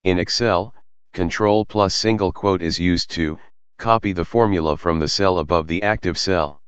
In Excel, Ctrl plus single quote is used to copy the formula from the cell above the active cell.